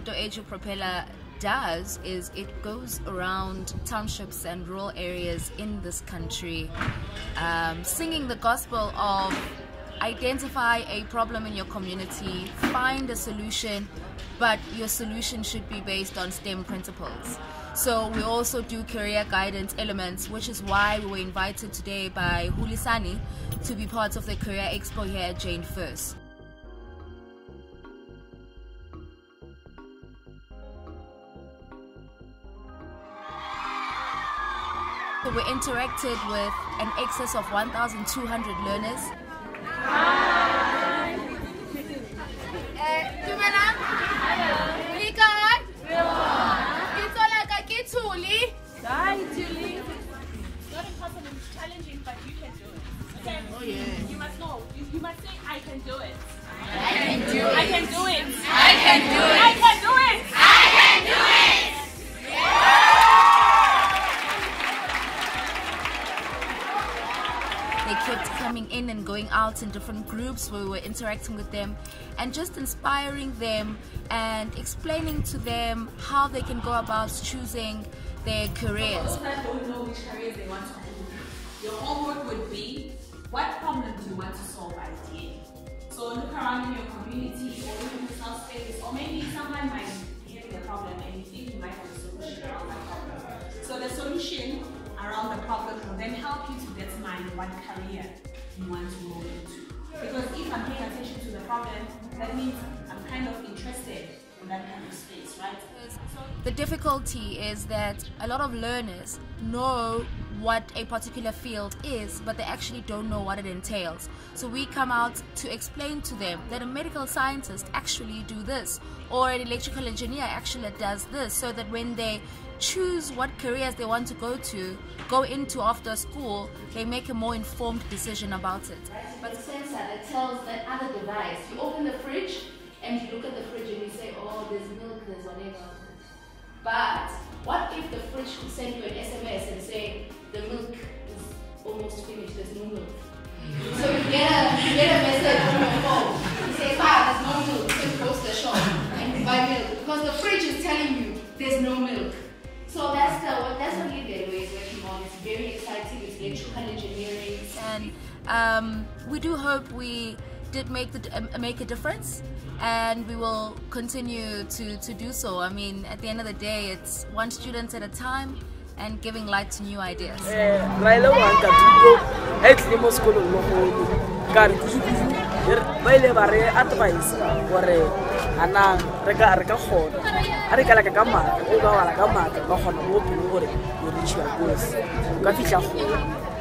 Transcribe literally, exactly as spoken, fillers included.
Nka'Thuto EduPropeller does is it goes around townships and rural areas in this country, um, singing the gospel of identify a problem in your community, find a solution, but your solution should be based on STEM principles. So we also do career guidance elements, which is why we were invited today by Hulisani to be part of the Career Expo here at Jane Furse. So we interacted with an excess of one thousand two hundred learners. Hi. Dumelang. Hello. Le kae? Ke tsola ka ke Thuli. Hi Thuli. It's not impossible, it's challenging, but you can do it. Okay? Oh yeah. You must know. You, you must say I can do it. I can do it. I can do it. I can do it. I can do it. I can do it. They kept coming in and going out in different groups where we were interacting with them and just inspiring them and explaining to them how they can go about choosing their careers. For those that don't know which careers they want to do, your homework would be, what problem do you want to solve ideally? So look around in your community or in your self space, or maybe someone might be having a problem and you think you might have a solution around that problem. So the solution around the problem will then help you to determine what career you want to move into. Because if I'm paying attention to the problem, that means I'm kind of interested in that kind of space, right? The difficulty is that a lot of learners know what a particular field is, but they actually don't know what it entails. So we come out to explain to them that a medical scientist actually do this, or an electrical engineer actually does this, so that when they choose what careers they want to go to, go into after school, they make a more informed decision about it. But a sensor that tells that other device, you open the fridge and you look at the fridge and you say, oh, there's milk, there's whatever. But what if the fridge could send you an S M S and say, the milk is almost finished, there's no milk. So you get a, you get a message on your phone. You say, wow, there's no milk, so you go to the shop and you buy milk. Because the fridge is telling you there's no milk. So that's the that's what Leader is working on. It's very exciting. It's electrical engineering, and um, we do hope we did make the uh, make a difference, and we will continue to to do so. I mean, at the end of the day, it's one student at a time and giving light to new ideas. Anang reka reka khona ari kala ka kamata o ba wala kamata ba khona mo pele gore o reach your goals ka fitla go